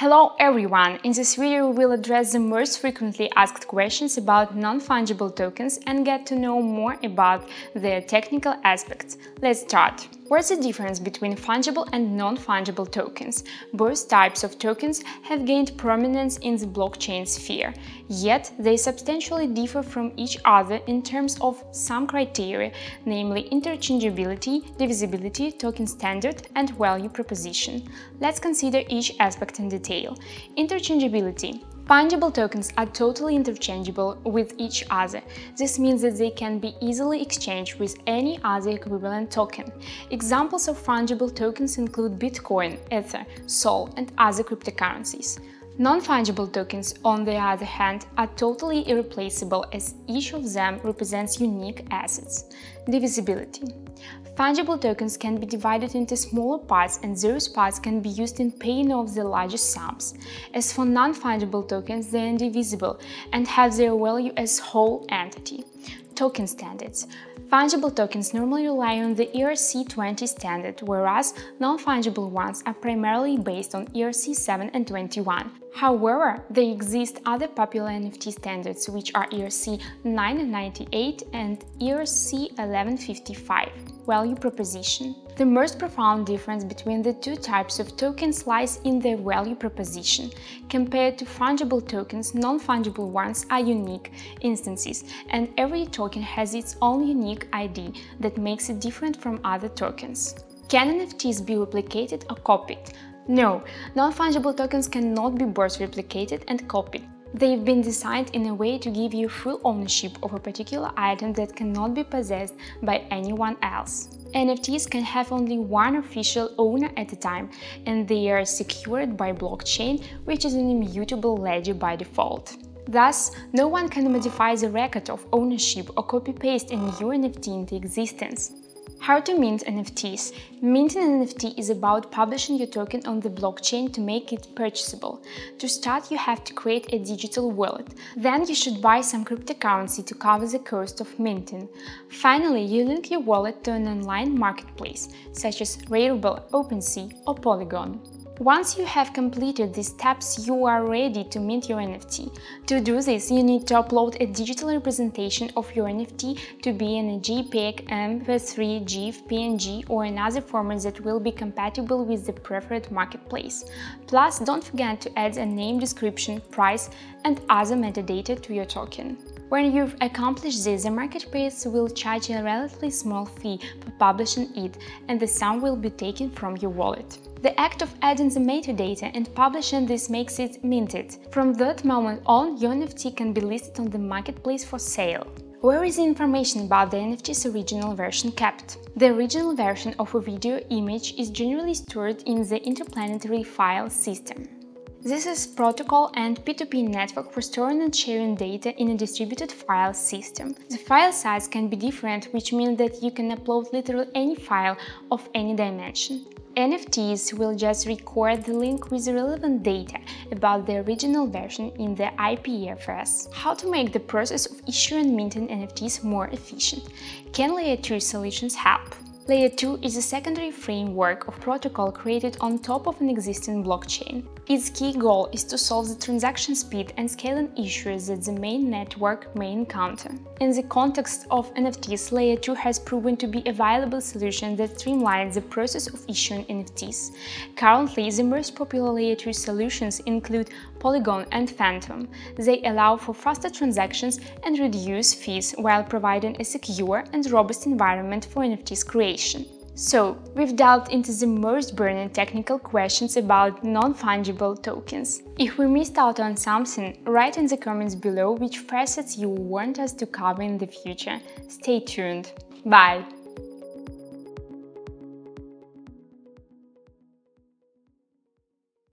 Hello everyone! In this video we will address the most frequently asked questions about non-fungible tokens and get to know more about their technical aspects. Let's start. What's the difference between fungible and non-fungible tokens? Both types of tokens have gained prominence in the blockchain sphere, yet they substantially differ from each other in terms of some criteria, namely interchangeability, divisibility, token standard, and value proposition. Let's consider each aspect in detail. Interchangeability. Fungible tokens are totally interchangeable with each other. This means that they can be easily exchanged with any other equivalent token. Examples of fungible tokens include Bitcoin, Ether, Sol, and other cryptocurrencies. Non-fungible tokens, on the other hand, are totally irreplaceable as each of them represents unique assets. Divisibility. Fungible tokens can be divided into smaller parts, and those parts can be used in paying off the largest sums. As for non-fungible tokens, they are indivisible and have their value as whole entity. Token standards. Fungible tokens normally rely on the ERC-20 standard, whereas non-fungible ones are primarily based on ERC-7 and 21. However, there exist other popular NFT standards, which are ERC-998 and ERC-1155. Value proposition. The most profound difference between the two types of tokens lies in their value proposition. Compared to fungible tokens, non-fungible ones are unique instances, and every token has its own unique ID that makes it different from other tokens. Can NFTs be replicated or copied? No, non-fungible tokens cannot be both replicated and copied. They've been designed in a way to give you full ownership of a particular item that cannot be possessed by anyone else. NFTs can have only one official owner at a time, and they are secured by blockchain, which is an immutable ledger by default. Thus, no one can modify the record of ownership or copy-paste a new NFT into existence. How to mint NFTs? Minting an NFT is about publishing your token on the blockchain to make it purchasable. To start, you have to create a digital wallet. Then you should buy some cryptocurrency to cover the cost of minting. Finally, you link your wallet to an online marketplace, such as Rarible, OpenSea or Polygon. Once you have completed these steps, you are ready to mint your NFT. To do this, you need to upload a digital representation of your NFT to be in a JPEG, MP3, GIF, PNG or another format that will be compatible with the preferred marketplace. Plus, don't forget to add a name, description, price and other metadata to your token. When you've accomplished this, the marketplace will charge a relatively small fee for publishing it, and the sum will be taken from your wallet. The act of adding the metadata and publishing this makes it minted. From that moment on, your NFT can be listed on the marketplace for sale. Where is the information about the NFT's original version kept? The original version of a video image is generally stored in the interplanetary file system. This is protocol and P2P network for storing and sharing data in a distributed file system. The file size can be different, which means that you can upload literally any file of any dimension. NFTs will just record the link with the relevant data about the original version in the IPFS. How to make the process of issuing and minting NFTs more efficient? Can Layer 2 solutions help? Layer 2 is a secondary framework of protocol created on top of an existing blockchain. Its key goal is to solve the transaction speed and scaling issues that the main network may encounter. In the context of NFTs, Layer 2 has proven to be a viable solution that streamlines the process of issuing NFTs. Currently, the most popular Layer 2 solutions include Polygon and Phantom. They allow for faster transactions and reduce fees while providing a secure and robust environment for NFTs creation. So, we've delved into the most burning technical questions about non-fungible tokens. If we missed out on something, write in the comments below which facets you want us to cover in the future. Stay tuned. Bye!